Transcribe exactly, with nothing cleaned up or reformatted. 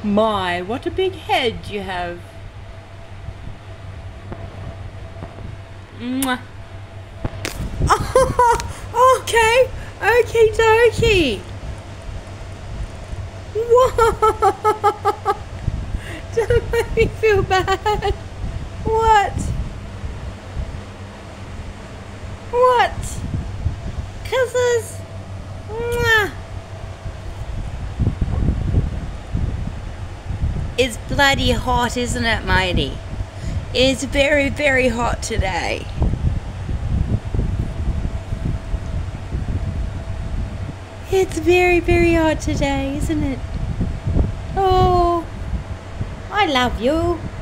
My, what a big head you have. Mwah. Oh, okay. Okie dokie. Whoa. Don't make me feel bad. What? What? Kisses. Mwah. It's bloody hot, isn't it, matey? It's very, very hot today. It's very, very hot today, isn't it? Oh, I love you.